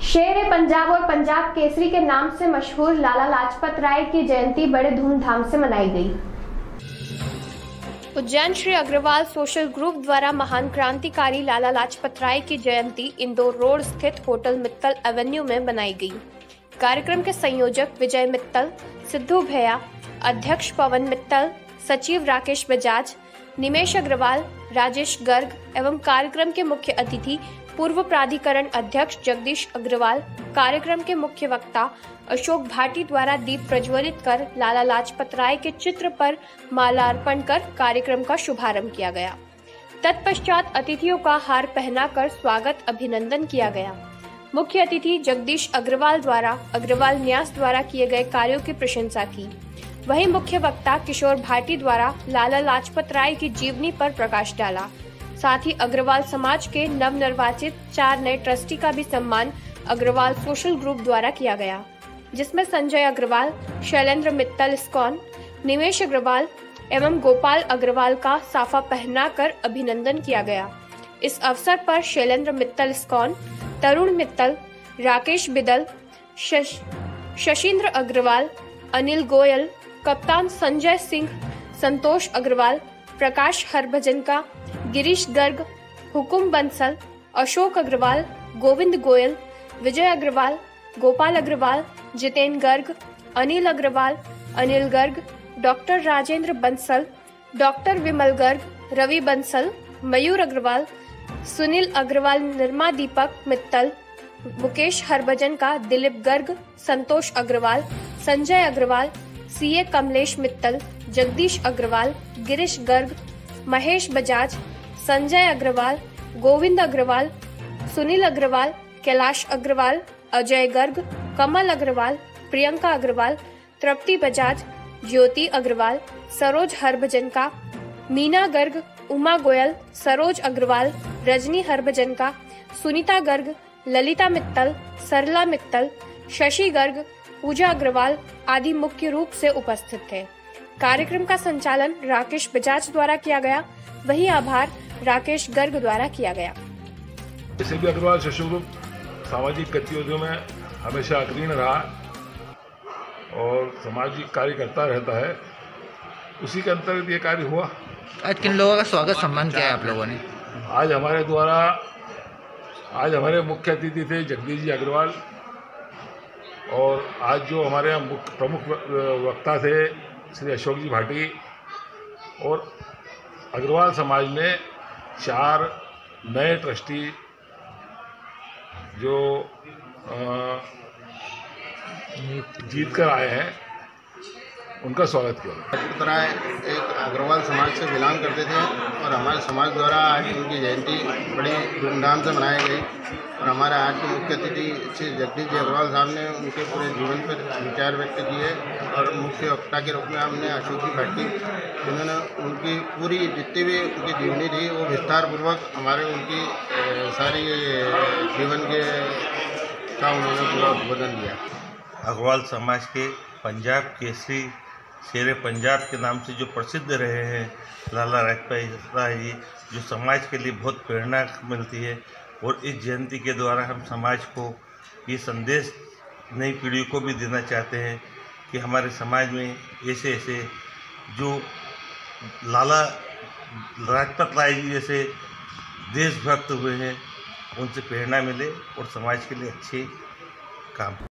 शेर पंजाब और पंजाब केसरी के नाम से मशहूर लाला लाजपत राय की जयंती बड़े धूमधाम से मनाई गई। उज्जैन श्री अग्रवाल सोशल ग्रुप द्वारा महान क्रांतिकारी लाला लाजपत राय की जयंती इंदौर रोड स्थित होटल मित्तल एवेन्यू में बनाई गई। कार्यक्रम के संयोजक विजय मित्तल, सिद्धू भैया, अध्यक्ष पवन मित्तल, सचिव राकेश बजाज, निमेश अग्रवाल, राजेश गर्ग एवं कार्यक्रम के मुख्य अतिथि पूर्व प्राधिकरण अध्यक्ष जगदीश अग्रवाल, कार्यक्रम के मुख्य वक्ता अशोक भाटी द्वारा दीप प्रज्वलित कर लाला लाजपत राय के चित्र पर मालार्पण कर कार्यक्रम का शुभारंभ किया गया। तत्पश्चात अतिथियों का हार पहनाकर स्वागत अभिनंदन किया गया। मुख्य अतिथि जगदीश अग्रवाल द्वारा अग्रवाल न्यास द्वारा किए गए कार्यों की प्रशंसा की। वहीं मुख्य वक्ता किशोर भाटी द्वारा लाला लाजपत राय की जीवनी पर प्रकाश डाला। साथ ही अग्रवाल समाज के नवनिर्वाचित 4 नए ट्रस्टी का भी सम्मान अग्रवाल सोशल ग्रुप द्वारा किया गया, जिसमें संजय अग्रवाल, शैलेंद्र मित्तल इस्कॉन, निमेश अग्रवाल एवं गोपाल अग्रवाल का साफा पहनाकर अभिनंदन किया गया। इस अवसर पर शैलेंद्र मित्तल इस्कॉन, तरुण मित्तल, राकेश बिदल, शशीन्द्र अग्रवाल, अनिल गोयल, कप्तान Sanjay Singh, Santosh Agrawal, Prakash Harbhajanka, Girish Garg, Hukum Bansal, Ashok Agrawal, Govind Goyal, Vijay Agrawal, Gopal Agrawal, Jiten Garg, Anil Agrawal, Anil Garg, doctor Rajendra Bansal, doctor Vimal Garg, Ravi Bansal, Mayur Agrawal, Sunil Agrawal, Nirma Deepak Mittal, Mukesh Harbhajanka, Dilip Garg, Santosh Agrawal, Sanjay Agrawal, CA Kamlesh Mittal, Jagdish Agarwal, Girish Garg, Mahesh Bajaj, Sanjay Agrawal, Govind Agrawal, Sunil Agrawal, Kailash Agrawal, Ajay Garg, Kamal Agrawal, Priyanka Agrawal, Tripti Bajaj, Jyoti Agrawal, Saroj Harbhajanka, Meena Garg, Uma Goyal, Saroj Agarwal, Rajni Harbhajan का, सुनीता गर्ग, ललिता मित्तल, सरला मित्तल, शशि गर्ग, पूजा अग्रवाल आदि मुख्य रूप से उपस्थित थे। कार्यक्रम का संचालन राकेश बजाज द्वारा किया गया, वही आभार राकेश गर्ग द्वारा किया गया। जैसे भी अग्रवाल सोशल ग्रुप सामाजिक गतिविधियों में हमेशा अग्रणी रहा और सामाजिक कार्य करता रहता है, उसी के अंतर्गत ये कार्य हुआ। आज किन लोगों का स्वागत सम्मान किया है आप लोगों ने? आज हमारे मुख्य अतिथि थे जगदीश जी अग्रवाल, और आज जो हमारे यहाँ प्रमुख वक्ता थे श्री अशोक जी भाटी, और अग्रवाल समाज में 4 नए ट्रस्टी जो जीत कर आए हैं, उनका स्वागत किया। लाजपत राय एक अग्रवाल समाज से बिलोंग करते थे और हमारे समाज द्वारा आज उनकी जयंती बड़ी धूमधाम से मनाई गई। और हमारे आज के मुख्य अतिथि श्री जगदीश जी अग्रवाल साहब ने उनके पूरे जीवन पर विचार व्यक्त किए, और मुख्य वक्ता के रूप में हमने अशोक जी भाटी, जिन्होंने उनकी पूरी जितनी भी उनकी जीवनी थी वो विस्तार पूर्वक हमारे उनकी सारी जीवन के का उन्होंने पूरा उद्बोधन दिया। अग्रवाल समाज के पंजाब केसरी शेर पंजाब के नाम से जो प्रसिद्ध रहे हैं लाला लाजपत राय जी, जो समाज के लिए बहुत प्रेरणा मिलती है, और इस जयंती के द्वारा हम समाज को ये संदेश नई पीढ़ी को भी देना चाहते हैं कि हमारे समाज में ऐसे जो लाला लाजपत राय जी जैसे देशभक्त हुए हैं, उनसे प्रेरणा मिले और समाज के लिए अच्छे काम